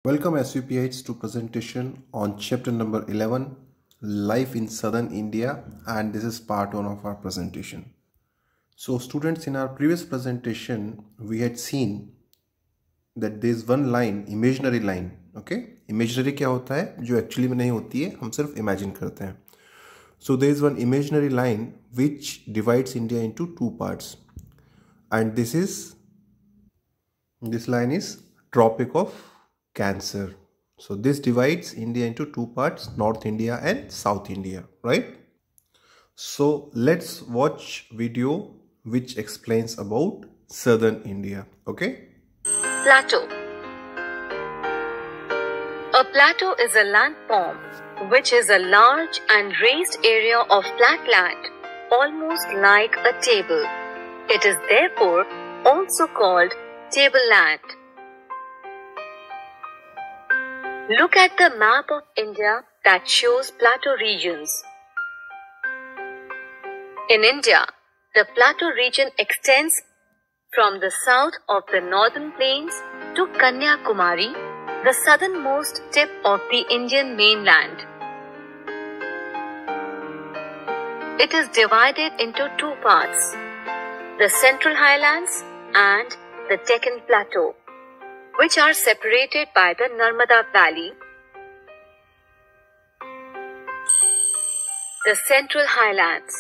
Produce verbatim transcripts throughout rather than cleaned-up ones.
Welcome S U P H to presentation on chapter number eleven, Life in Southern India, and this is part one of our presentation. So students, in our previous presentation we had seen that there is one line, imaginary line. Okay, imaginary क्या होता है जो actually में नहीं होती है, हम सिर्फ imagine करते हैं. So there is one imaginary line which divides India into two parts, and this is this line is Tropic of Cancer. So this divides India into two parts, North India and South India, right? So let's watch video which explains about Southern India. Okay? Plateau. A plateau is a landform which is a large and raised area of flat land, almost like a table. It is therefore also called tableland. Look at the map of India that shows plateau regions. In India, the plateau region extends from the south of the northern plains to Kanyakumari, the southernmost tip of the Indian mainland. It is divided into two parts, the Central Highlands and the Deccan Plateau, which are separated by the Narmada Valley. The Central Highlands.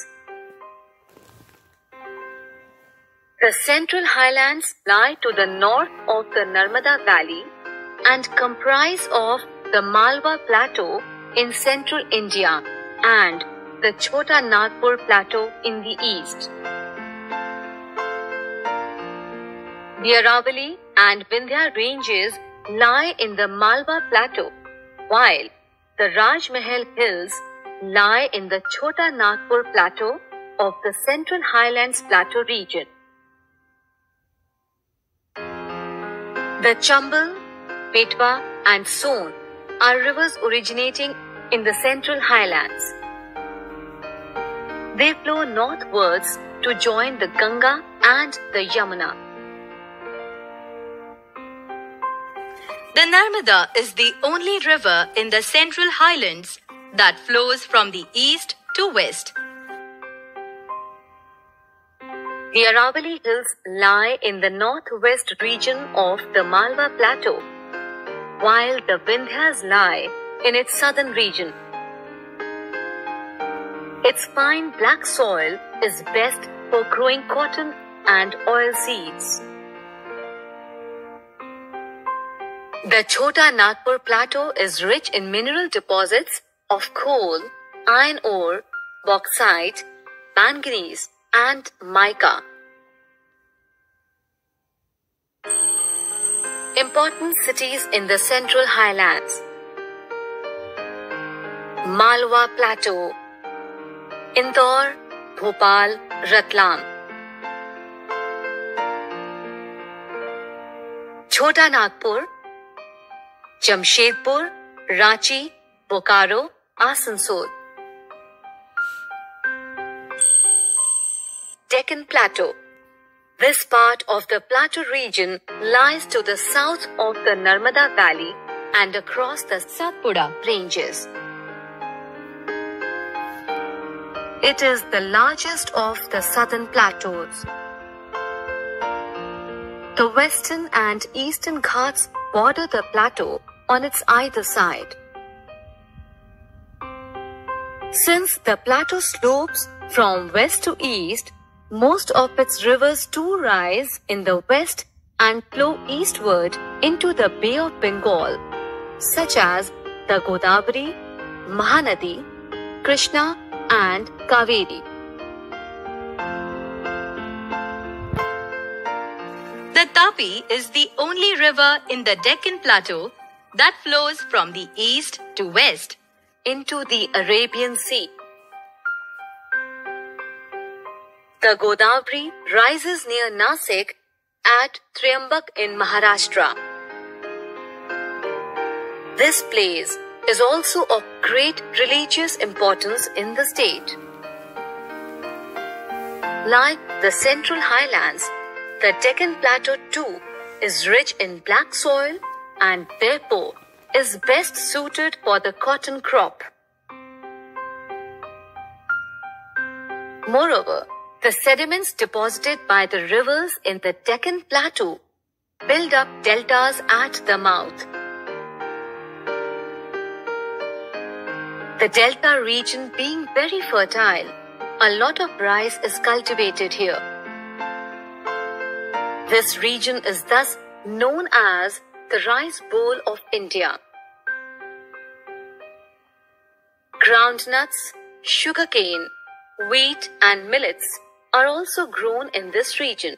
The Central Highlands lie to the north of the Narmada Valley and comprise of the Malwa Plateau in central India and the Chota Nagpur Plateau in the east. The Aravalli and Vindhya ranges lie in the Malwa Plateau, while the Rajmahal Hills lie in the Chota Nagpur Plateau of the Central Highlands Plateau region. The Chambal, Betwa and Son are rivers originating in the Central Highlands. They flow northwards to join the Ganga and the Yamuna. The Narmada is the only river in the Central Highlands that flows from the east to west. The Aravalli Hills lie in the northwest region of the Malwa Plateau, while the Vindhyas lie in its southern region. Its fine black soil is best for growing cotton and oil seeds. The Chota Nagpur Plateau is rich in mineral deposits of coal, iron ore, bauxite, manganese, and mica. Important cities in the Central Highlands: Malwa Plateau, Indore, Bhopal, Ratlam. Chota Nagpur, Jamshedpur, Ranchi, Bokaro, Asansol. Deccan Plateau. This part of the plateau region lies to the south of the Narmada Valley and across the Satpura ranges. It is the largest of the southern plateaus. The western and eastern Ghats border the plateau on its either side. Since the plateau slopes from west to east, most of its rivers too rise in the west and flow eastward into the Bay of Bengal, such as the Godavari, Mahanadi, Krishna and Kaveri. The Tapi is the only river in the Deccan Plateau that flows from the east to west into the Arabian Sea. The Godavari rises near Nasik at Triambak in Maharashtra. This place is also of great religious importance in the state. Like the Central Highlands, the Deccan Plateau too is rich in black soil and therefore is best suited for the cotton crop. Moreover, the sediments deposited by the rivers in the Deccan Plateau build up deltas at the mouth. The delta region being very fertile, a lot of rice is cultivated here. This region is thus known as the Rice Bowl of India. Groundnuts, sugarcane, wheat and millets are also grown in this region.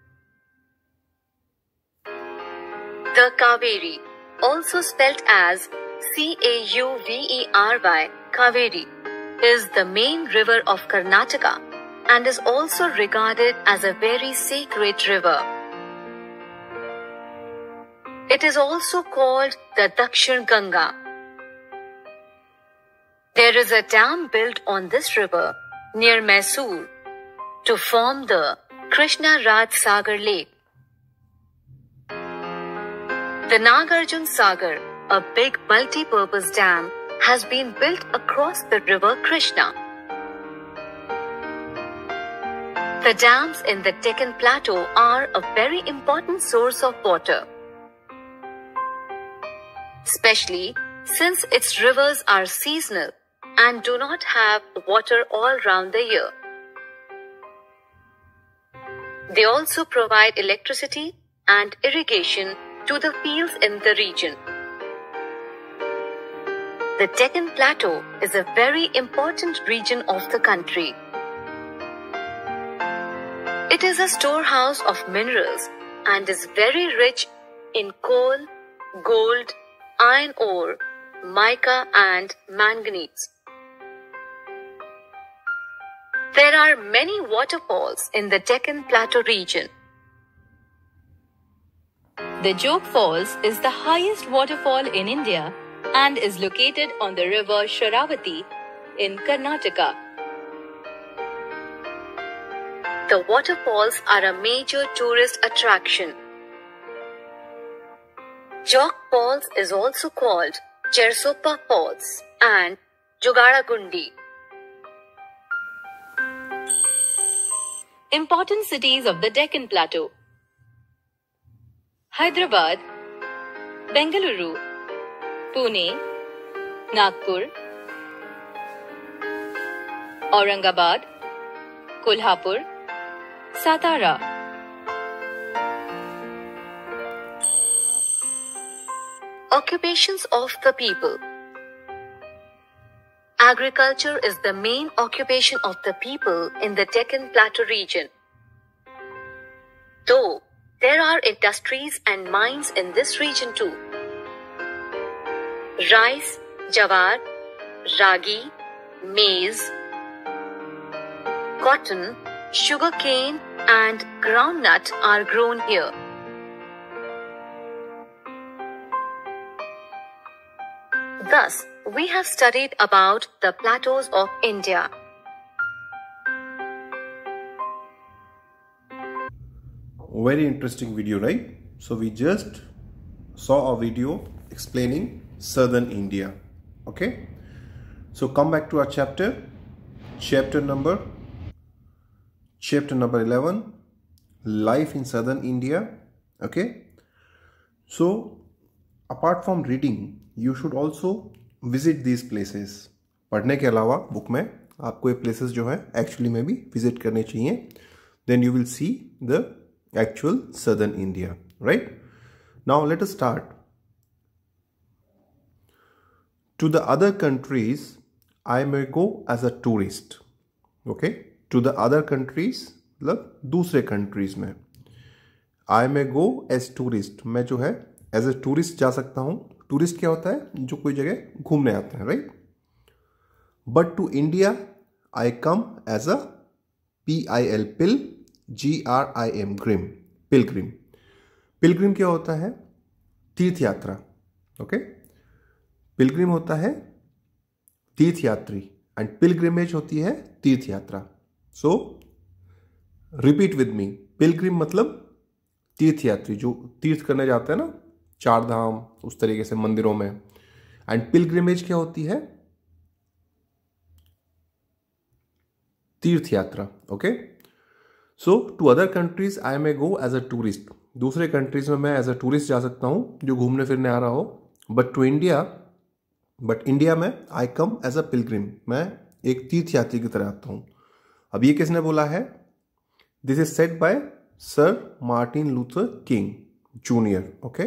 The Kaveri, also spelt as C A U V E R Y, Kaveri, is the main river of Karnataka and is also regarded as a very sacred river. It is also called the Dakshin Ganga. There is a dam built on this river near Mysore to form the Krishna Raj Sagar Lake. The Nagarjun Sagar, a big multi-purpose dam, has been built across the river Krishna. The dams in the Deccan Plateau are a very important source of water, especially since its rivers are seasonal and do not have water all round the year. They also provide electricity and irrigation to the fields in the region. The Deccan Plateau is a very important region of the country. It is a storehouse of minerals and is very rich in coal, gold, iron ore, mica and manganese. There are many waterfalls in the Deccan Plateau region. The Jog Falls is the highest waterfall in India and is located on the river Sharavati in Karnataka. The waterfalls are a major tourist attraction. Jog Falls is also called Chersopa Falls and Jogaragundi. Important cities of the Deccan Plateau: Hyderabad, Bengaluru, Pune, Nagpur, Aurangabad, Kolhapur, Satara. Occupations of the people. Agriculture is the main occupation of the people in the Deccan Plateau region. Though there are industries and mines in this region too. Rice, jawar, ragi, maize, cotton, sugarcane and groundnut are grown here. Thus, we have studied about the plateaus of India. Very interesting video, right? So we just saw a video explaining southern India. Okay, so come back to our chapter chapter number chapter number eleven, life in southern India. Okay, so apart from reading, you should also visit these places. पढ़ने के अलावा book में आपको ये places जो है actually में भी visit करने चाहिए. Then you will see the actual southern India, right? Now let us start. To the other countries, I may go as a tourist. Okay? To the other countries, मतलब दूसरे countries में. I may go as tourist. मैं जो है as a tourist जा सकता हूँ. Tourist क्या होता है? जो कोई जगह घूमने आता है, right? But to India, I come as a P I L pill. G R I M grim, pilgrim. Pilgrim क्या होता है? तीर्थ यात्रा. ओके, पिलग्रिम होता है तीर्थ यात्री एंड पिलग्रिमेज होती है तीर्थ यात्रा. So repeat with me. Pilgrim मतलब तीर्थ यात्री, जो तीर्थ करने जाते हैं ना, चार धाम उस तरीके से मंदिरों में। एंड पिलग्रिमेज क्या होती है? तीर्थ यात्रा। Okay, so to other countries I may go as a tourist, दूसरे कंट्रीज में मैं एज अ टूरिस्ट जा सकता हूं जो घूमने फिरने आ रहा हो। But to India but India में I come as a Pilgrim, मैं एक तीर्थ यात्री की तरह आता हूं। अब ये किसने बोला है? This is said by sir Martin Luther King junior. Okay,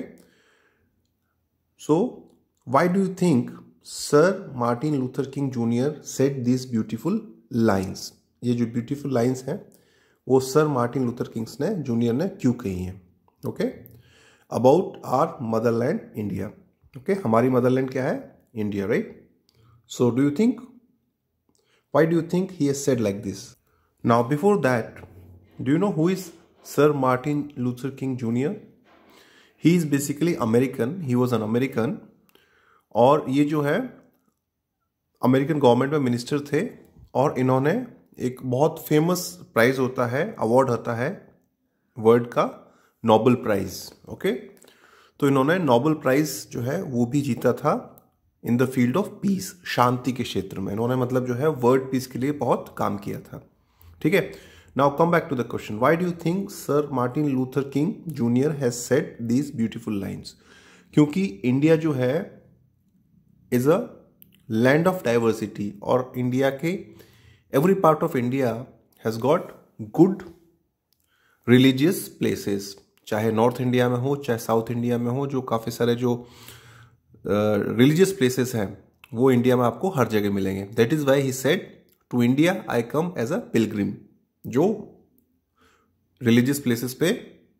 so why do you think sir Martin Luther King junior said this beautiful lines? ये जो ब्यूटीफुल लाइन्स हैं वो सर मार्टिन लूथर किंग्स ने जूनियर ने क्यों कही हैं? Okay, about our motherland India. Okay, हमारी मदरलैंड क्या है? India, right? So do you think, why do you think he has said like this? Now before that, do you know who is sir Martin Luther King junior? He is basically American, he was an American, और ये जो है American government में minister थे, और इन्होंने एक बहुत फेमस प्राइज होता है, अवार्ड होता है वर्ल्ड का, नोबेल प्राइज। ओके, तो इन्होंने नोबेल प्राइज जो है वो भी जीता था in the field of peace, शांति के क्षेत्र में। इन्होंने मतलब जो है वर्ल्ड पीस के लिए बहुत काम किया था। ठीक है, now come back to the question, why do you think sir Martin Luther King junior has said these beautiful lines? क्योंकि इंडिया जो है is a land of diversity, और इंडिया के every part of India has got good religious places, चाहे north India में हो चाहे south India में हो, जो काफ़ी सारे जो रिलीजियस uh, प्लेसेस हैं वो इंडिया में आपको हर जगह मिलेंगे। That is why he said to India I come as a pilgrim, जो रिलीजियस प्लेसेस पे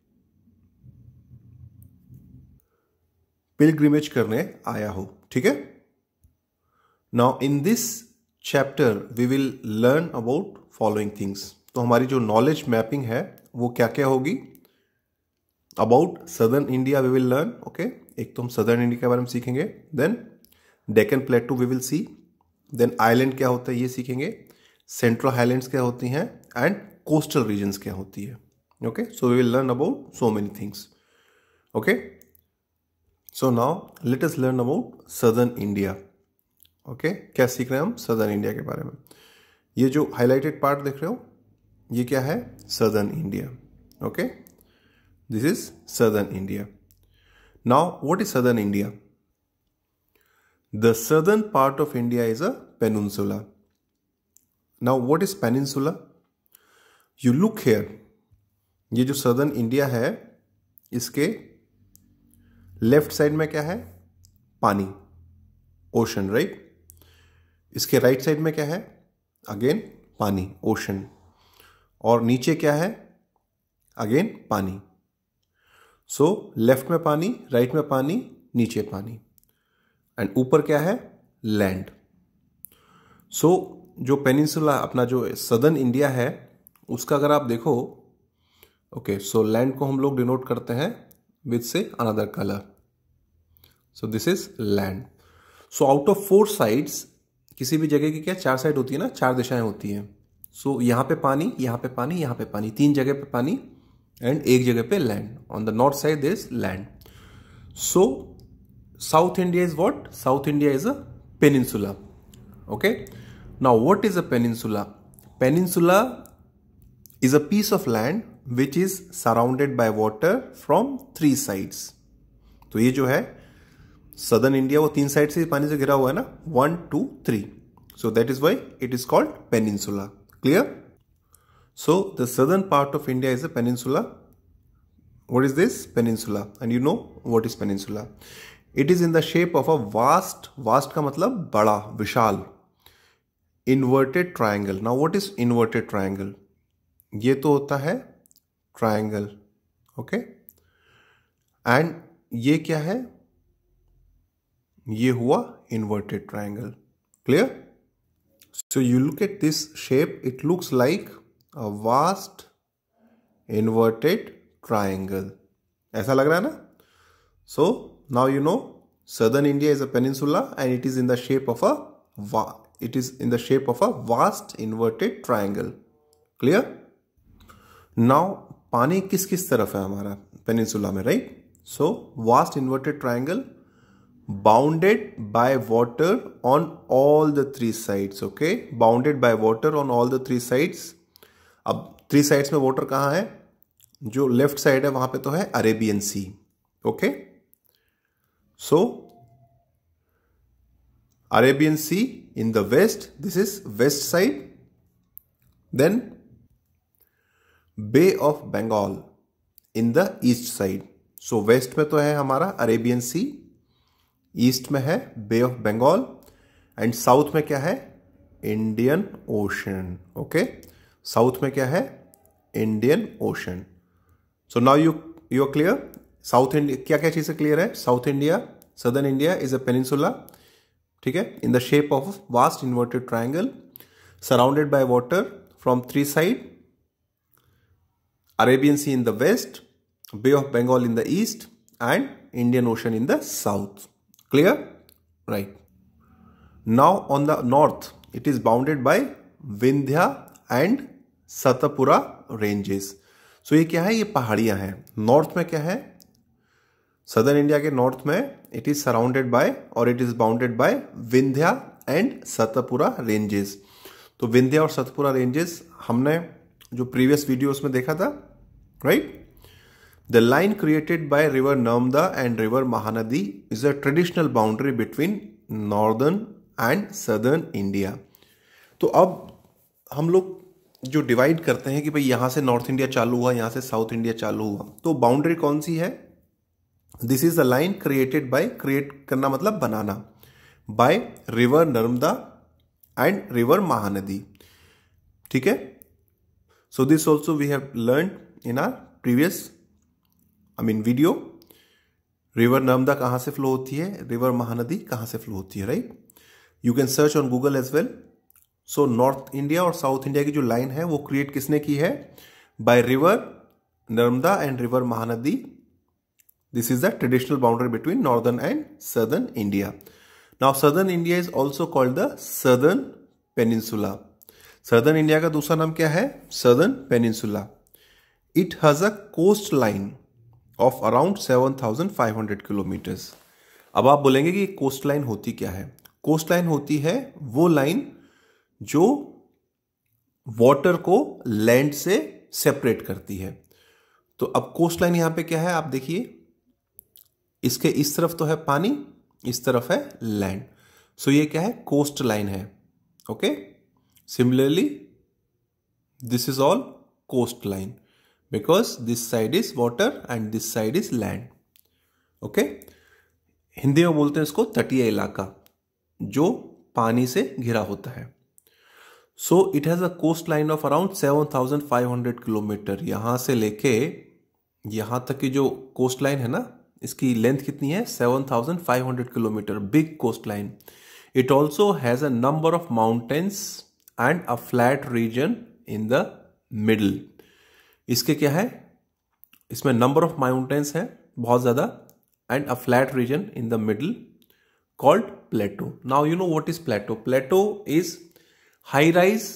पिलग्रिमेज करने आया हो। ठीक है, now in this chapter we will learn about following things. तो हमारी जो नॉलेज मैपिंग है वो क्या क्या होगी? About southern India we will learn. Okay, एक तो हम सदर्न इंडिया के बारे में सीखेंगे, then Deccan plateau we will see, then island क्या होता है ये सीखेंगे, सेंट्रल हाईलैंड्स क्या होती हैं, एंड कोस्टल रीजन्स क्या होती है। Okay, so we will learn about so many things. Okay, so now let us learn about southern India. Okay, क्या सीख रहे हैं हम? सदर्न इंडिया के बारे में। ये जो हाईलाइटेड पार्ट देख रहे हो ये क्या है? Southern India. Okay, this is southern India. Now what is southern India? The southern part of India is a peninsula. Now what is peninsula? You look here, ये जो सदर्न इंडिया है इसके लेफ्ट साइड में क्या है? पानी, ocean, right? इसके right side में क्या है? अगेन पानी, ओशन, और नीचे क्या है? अगेन पानी। सो लेफ्ट में पानी, राइट में पानी, नीचे पानी, एंड ऊपर क्या है? लैंड। सो जो पेनिनसुला अपना जो सदर्न इंडिया है उसका अगर आप देखो, ओके, सो लैंड को हम लोग डिनोट करते हैं with say another colour, so this is land. So out of four sides, किसी भी जगह की क्या चार साइड होती है ना, चार दिशाएं होती हैं। सो so, यहां पे पानी, यहां पे पानी, यहां पे पानी, तीन जगह पे पानी, एंड एक जगह पे land. On the north side there is land. So south India is what? South India is a peninsula. Okay, now what is a peninsula? Peninsula is a piece of land which is surrounded by water from three sides. तो ये जो है southern India वो तीन side से पानी से घिरा हुआ है ना, one two three, so that is why it is called peninsula. Clear? So the southern part of India is a peninsula. What is this? Peninsula. And you know what is peninsula? It is in the shape of a vast, vast का मतलब बड़ा, विशाल, inverted triangle. Now what is inverted triangle? ये तो होता है triangle. Okay, and ये क्या है? ये हुआ inverted triangle. Clear? So you look at this shape, it looks like a vast inverted triangle. ऐसा लग रहा है ना? So now you know southern India is a peninsula and it is in the shape of a it is in the shape of a vast inverted triangle. Clear? Now पानी किस किस तरफ है हमारा पेनिनसुला में, right? So vast inverted triangle bounded by water on all the three sides. Okay, bounded by water on all the three sides. अब three sides में water कहाँ है? जो लेफ्ट साइड है वहां पे तो है Arabian sea. Okay, so Arabian sea in the west, this is west side. Then bay of Bengal in the east side. So west में तो है हमारा अरेबियन सी, ईस्ट में है bay of Bengal, and south में क्या है? Indian ocean. ओके, साउथ में क्या है? Indian ocean. So now you you are clear. South India क्या क्या चीजें क्लियर है? South India, southern India is a peninsula, ठीक है, in the shape of vast inverted triangle surrounded by water from three side. Arabian sea in the west, bay of Bengal in the east, and Indian ocean in the south. Clear? Right. Now on the north, it is bounded by Vindhya and Satapura ranges. So ये क्या है? ये पहाड़ियां हैं. North में क्या है? Southern India के नॉर्थ में it is surrounded by और it is bounded by Vindhya and Satapura ranges. तो विंध्या और सतपुरा रेंजेस हमने जो प्रीवियस वीडियोस में देखा था, right? The line created by river Narmada and river Mahanadi is a traditional boundary between northern and southern India. तो अब हम लोग जो डिवाइड करते हैं कि भाई यहां से नॉर्थ इंडिया चालू हुआ, यहां से साउथ इंडिया चालू हुआ, तो बाउंड्री कौन सी है? This is the line created by, create करना मतलब बनाना, by river Narmada and river Mahanadi. ठीक है, so this also we have learn in our previous I mean video. River Narmada कहां से फ्लो होती है, रिवर महानदी कहां से फ्लो होती है, right? You can search on Google as well. So north India और साउथ इंडिया की जो लाइन है वो क्रिएट किसने की है? By river Narmada and river Mahanadi. This is the traditional boundary between northern and southern India. Now southern India is also called the southern peninsula. Southern India का दूसरा नाम क्या है? Southern peninsula. It has a coast line of around seven thousand five hundred kilometres. अब आप बोलेंगे कि coast line होती क्या है? कोस्ट लाइन होती है वो लाइन जो वाटर को लैंड से सेपरेट करती है. तो अब कोस्ट लाइन यहां पे क्या है? आप देखिए, इसके इस तरफ तो है पानी, इस तरफ है लैंड. सो ये क्या है? कोस्ट लाइन है. Okay, similarly this is all coast line, because this side is water and this side is land. Okay, Hindi में बोलते हैं इसको तटीय इलाका जो पानी से घिरा होता है. So it has a coast line of around seven thousand five hundred kilometre. यहां से लेके यहां तक की जो कोस्ट लाइन है ना, इसकी लेंथ कितनी है? Seven thousand five hundred kilometre. Big coast line. It also has a number of mountains and a flat region in the middle. इसके क्या है? इसमें नंबर ऑफ माउंटेन्स है बहुत ज्यादा, and a flat region in the middle called plateau. Now you know what is plateau. Plateau is high rise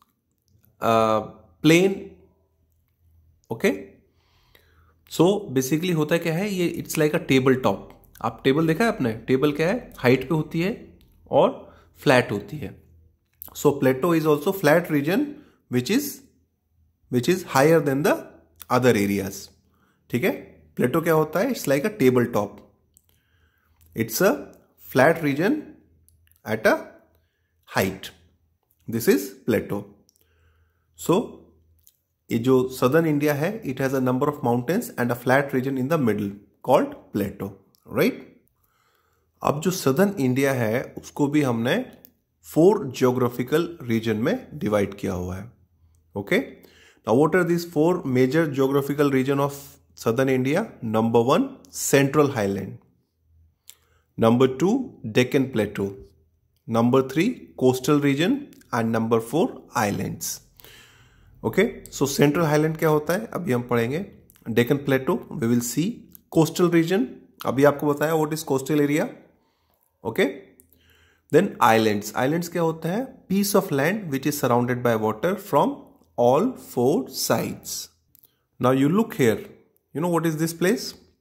plain. Okay, so basically होता क्या है ये? It's like a table top. आप table देखा है आपने? टेबल क्या है? हाइट पे होती है और फ्लैट होती है. So plateau is also flat region which is which is higher than the other areas. ठीक है, प्लेटो क्या होता है? It's like a table top. It's a flat region at a height. This is plateau. So ये जो southern India है, it has a number of mountains and a flat region in the middle called plateau, right? अब जो southern India है उसको भी हमने four geographical region में डिवाइड किया हुआ है. ओके, now what are these four major geographical region of southern India? Number one, Central Highland. Number two, Deccan Plateau. Number three, coastal region, and number four, islands. Okay, so Central Highland क्या होता है अभी हम पढ़ेंगे. Deccan Plateau we will see. Coastal region अभी आपको बताया what is coastal area. Okay, then islands. Islands क्या होता है? Piece of land which is surrounded by water from all four sides. Now you look here. You know what is this place?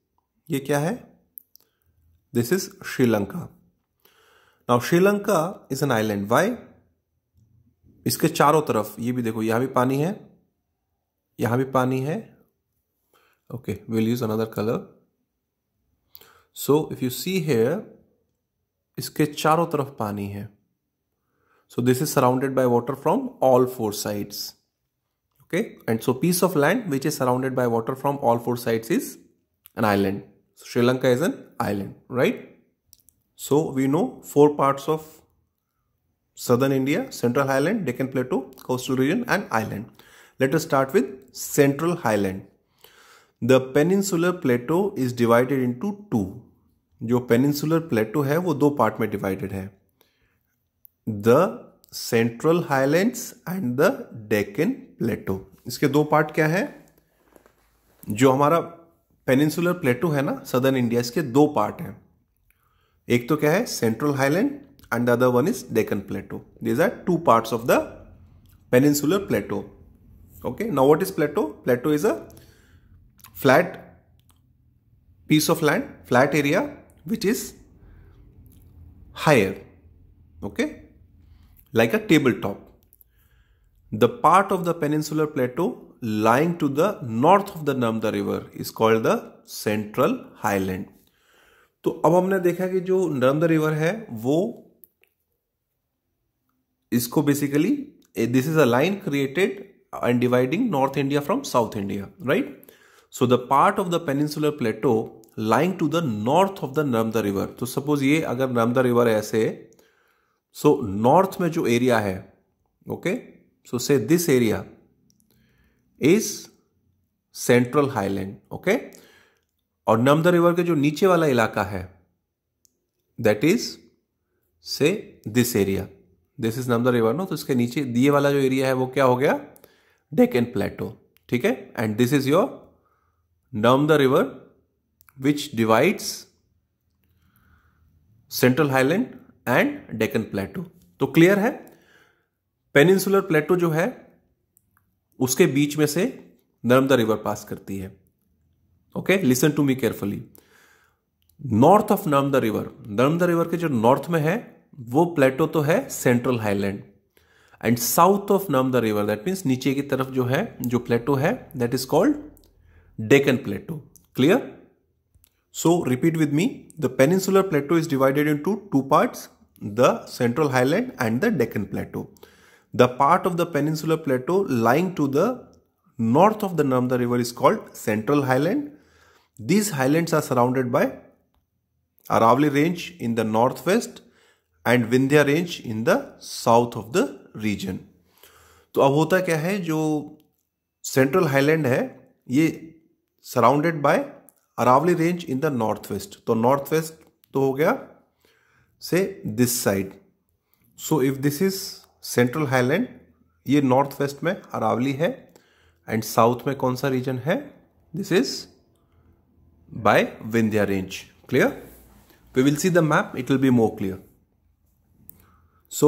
ये क्या है? This is Sri Lanka. Now Sri Lanka is an island. Why? इसके चारों तरफ ये भी देखो, यहां भी पानी है, यहां भी पानी है. Okay, will use another colour. So if you see here, इसके चारों तरफ पानी है. So this is surrounded by water from all four sides. Okay, and so piece of land which is surrounded by water from all four sides is an island. So Sri Lanka is an island, right? So we know four parts of southern India: Central Highland, Deccan Plateau, Coastal Region and Island. Let us start with Central Highland. The peninsular plateau is divided into two. जो peninsular plateau है वो दो part में divided है. The central highlands and the Deccan plateau. इसके दो part क्या है? जो हमारा पेनिनसुलर प्लेटो है ना, सदर्न इंडिया, इसके दो पार्ट हैं. एक तो क्या है? Central highland and the other one is Deccan plateau. These are two parts of the peninsular plateau. Okay, now what is plateau? Plateau is a flat piece of land, flat area which is higher, okay, like a tabletop. The part of the peninsular plateau lying to the north of the Narmada river is called the Central Highland. तो अब हमने देखा कि जो Narmada river है वो इसको basically this is a line created and dividing north India from south India, right? So the part of the peninsular plateau lying to the north of the Narmada river. तो सपोज ये अगर Narmada river ऐसे, so north में जो area है, okay, so say this area is central highland, okay. और Narmada river के जो नीचे वाला इलाका है that is say this area. This is Narmada river no, तो इसके नीचे दिए वाला जो एरिया है वो क्या हो गया? डेक्कन प्लेटो, ठीक है. And this is your Narmada river which divides Central Highland and Deccan Plateau. तो क्लियर है? पेनिनसुलर प्लेटो जो है उसके बीच में से नर्मदा रिवर पास करती है. Okay, listen to me carefully. North of Narmada river, Narmada river के जो नॉर्थ में है वो प्लेटो तो है central highland. And south of Narmada river, that means नीचे की तरफ जो है जो प्लेटो है that is called Deccan Plateau. Clear? So repeat with me. The peninsular plateau is divided into two parts: the Central Highland and the Deccan Plateau. The part of the peninsular plateau lying to the north of the Narmada river is called Central Highland. These highlands are surrounded by Aravalli range in the northwest and Vindhya range in the south of the region. तो अब होता क्या है, जो central highland है ये surrounded by Aravalli range in the north west. तो north west तो हो गया say this side. So if this is central highland, ये नॉर्थ वेस्ट में अरावली है एंड साउथ में कौन सा रीजन है? This is by Vindhya range. Clear? We will see the map, it will be more clear. So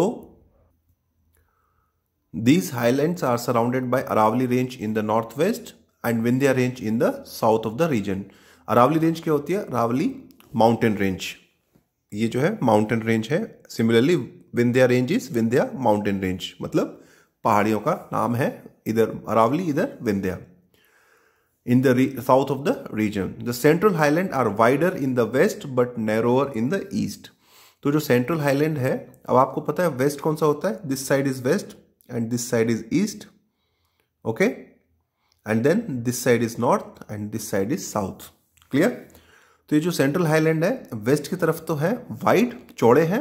these highlands are surrounded by Aravalli range in the northwest and Vindhya range in the south of the region. Aravalli range क्या होती है? Aravalli mountain range. ये जो है mountain range है. Similarly Vindhya range is Vindhya mountain range. मतलब पहाड़ियों का नाम है, इधर Aravalli, इधर Vindhya. In the south of the region, the central highland are wider in the west but narrower in the east. तो जो central highland है, अब आपको पता है west कौन सा होता है? This side is west and this side is east, okay, and then this side is north and this side is south. Clear? तो ये जो सेंट्रल हाईलैंड है वेस्ट की तरफ तो है वाइड, चौड़े हैं,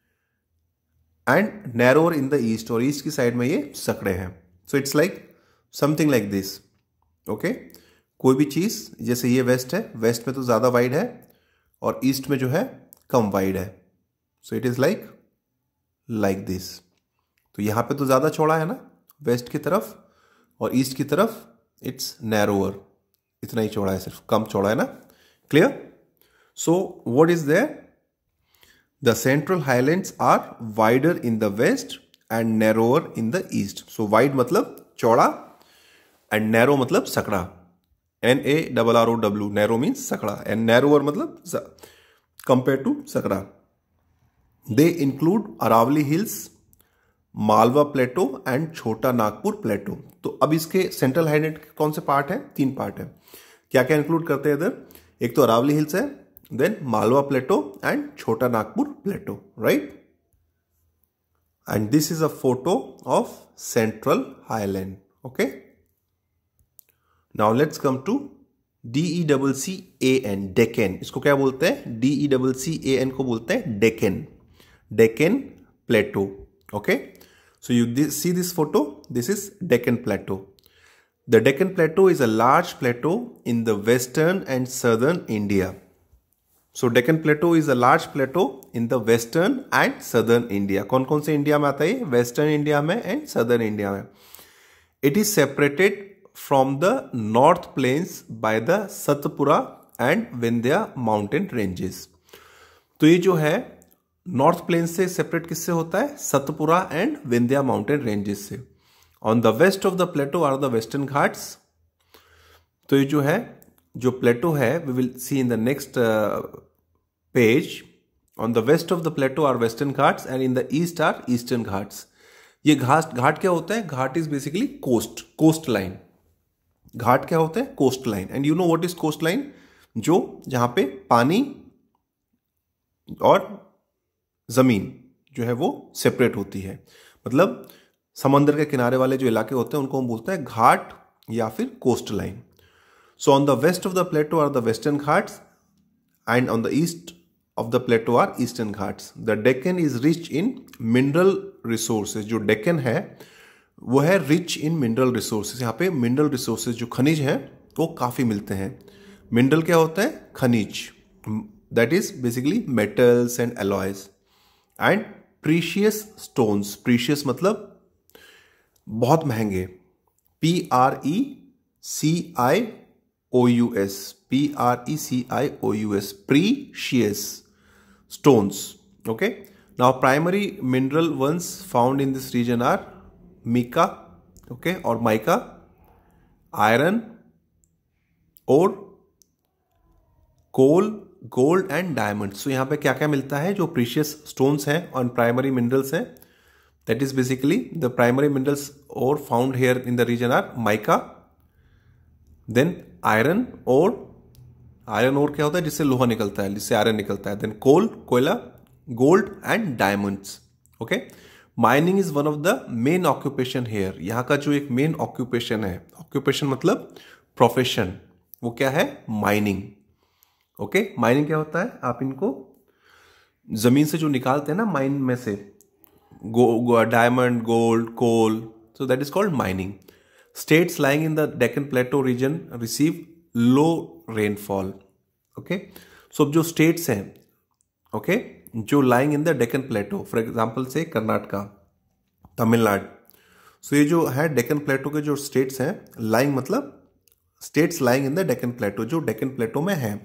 and narrower in the east, और ईस्ट की साइड में ये सकड़े हैं. So it's like something like this. Okay, कोई भी चीज जैसे ये वेस्ट है, वेस्ट में तो ज्यादा वाइड है और ईस्ट में जो है कम वाइड है. So it is like like this. तो यहां पे तो ज्यादा चौड़ा है ना वेस्ट की तरफ, और ईस्ट की तरफ इट्स नैरोअर, इतना ही चौड़ा है, सिर्फ कम चौड़ा है ना. Clear? So what is there? The central highlands are wider in the west and narrower in the east. So wide मतलब चौड़ा एंड नैरो मतलब सकड़ा. N A double R O W, narrow means सकड़ा, एंड नैरोअर मतलब compare to सकड़ा. They include Aravalli hills, Malwa plateau and Chota Nagpur प्लेटो. तो अब इसके सेंट्रल हाईलैंड के कौन से पार्ट है? तीन पार्ट है. क्या क्या इंक्लूड करते हैं इधर? एक तो अरावली हिल्स है, then Malwa plateau and Chota Nagpur plateau, right. And this is a photo of central highland. Okay, now let's come to D E double C A N, Deccan. इसको क्या बोलते हैं? D E double C A N को बोलते हैं Deccan, Deccan plateau. Okay, so you this, see this photo, this is Deccan Plateau. The Deccan Plateau is a large plateau in the western and southern India. So Deccan Plateau is a large plateau in the western and southern India. कौन कौन से India में आता है? Western India में and southern India में. It is separated from the north plains by the Satpura and Vindhya mountain ranges. तो ये जो है नॉर्थ प्लेन से सेपरेट किससे होता है? Satpura and Vindhya mountain ranges से. On the west of the plateau are the western Ghats. तो ये जो है, जो प्लेटो है, we will see in the next page. On the west of the plateau are western Ghats and in the east are eastern Ghats. ये घाट घाट क्या होता है? Ghat is basically coast, coast line. Ghat क्या होता है? Coast line. And you know what is coast line? जो जहां पे पानी और जमीन जो है वो सेपरेट होती है. मतलब समंदर के किनारे वाले जो इलाके होते हैं उनको हम बोलते हैं घाट या फिर coast line. So on the west of the plateau are the western Ghats and on the east of the plateau are eastern Ghats. The Deccan is rich in mineral resources. जो डेक्कन है वो है रिच इन मिनरल रिसोर्सेज. यहाँ पे mineral resources जो खनिज हैं वो काफी मिलते हैं. मिनरल क्या होता है? खनिज. That is basically metals and alloys. And precious stones. Precious मतलब बहुत महंगे. P R E C I O U S, P R E C I O U S, precious stones. Okay, now primary mineral ones found in this region are mica, okay, और mica, iron, और coal, gold and diamond. So यहां पे क्या क्या मिलता है? जो precious stones हैं और प्राइमरी मिनरल्स हैं, that is basically the primary minerals और found here in the region are mica, then iron और आयरन और क्या होता है? जिससे लोहा निकलता है, जिससे आयरन निकलता है. देन कोल, कोयला, gold and diamonds. Okay, mining is one of the main occupation here. यहाँ का जो एक मेन ऑक्यूपेशन है, ऑक्यूपेशन मतलब प्रोफेशन, वो क्या है? माइनिंग. Okay okay? माइनिंग क्या होता है? आप इनको जमीन से जो निकालते हैं ना माइन में से, diamond, gold, coal, so that is called mining. States lying in the Deccan plateau region receive low rainfall. Okay, so जो स्टेट्स हैं, ओके okay? जो lying in the Deccan plateau, for example say Karnataka, Tamil Nadu. सो ये जो है डेक्कन प्लेटो के जो स्टेट्स हैं, लाइंग मतलब states lying in the Deccan plateau, जो डेक्कन प्लेटो में है.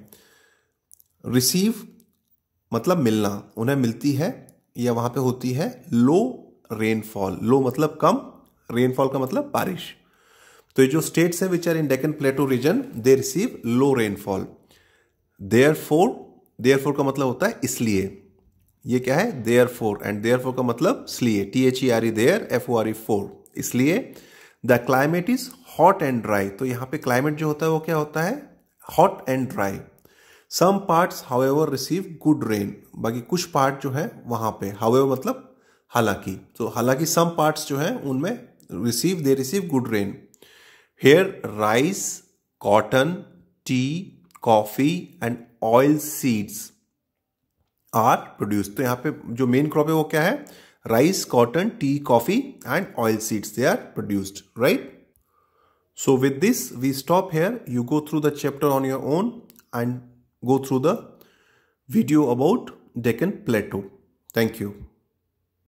रिसीव मतलब मिलना, उन्हें मिलती है या वहां पे होती है लो रेनफॉल. लो मतलब कम, रेनफॉल का मतलब बारिश. तो ये जो स्टेट्स हैं which are in Deccan plateau region, they receive low rainfall. Therefore, therefore का मतलब होता है इसलिए. ये क्या है? देयरफॉर. एंड देयरफॉर का मतलब इसलिए, T H E R E, there, F O R E, fore, इसलिए. The climate is hot and dry. तो यहाँ पे क्लाइमेट जो होता है वो क्या होता है? Hot and dry. Some parts however receive good rain. बाकी कुछ पार्ट जो है वहां पे, हाउएवर मतलब हालांकि, तो हालांकि सम पार्ट्स जो है उनमें receive, they receive good rain. Here rice, cotton, tea, coffee and oil seeds are produced. तो यहाँ पे जो मेन क्रॉप है वो क्या है? Rice, cotton, tea, coffee and oil seeds, they are produced, right. So with this we stop here. You go through the chapter on your own and go through the video about Deccan Plateau. Thank you.